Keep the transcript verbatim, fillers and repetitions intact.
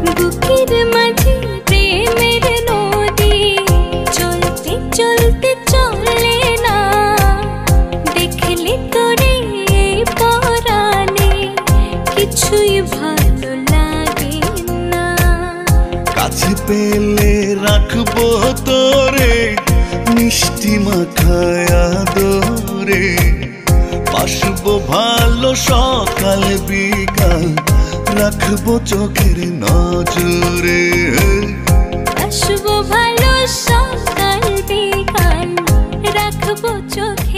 বুকের মাঝে প্রেমের নদী চলতে চলতে চলে না, দেখলে তোরে পরাণে কিছুই ভালো লাগে না। কাছে পেলে রাখবো তোরে মিষ্টি মাখায়া দোরে, বাসবো ভালো সকাল বিকাল রাখবো চোখের নজরে। বাসবো ভালো সকাল বিকাল রাখবো চোখে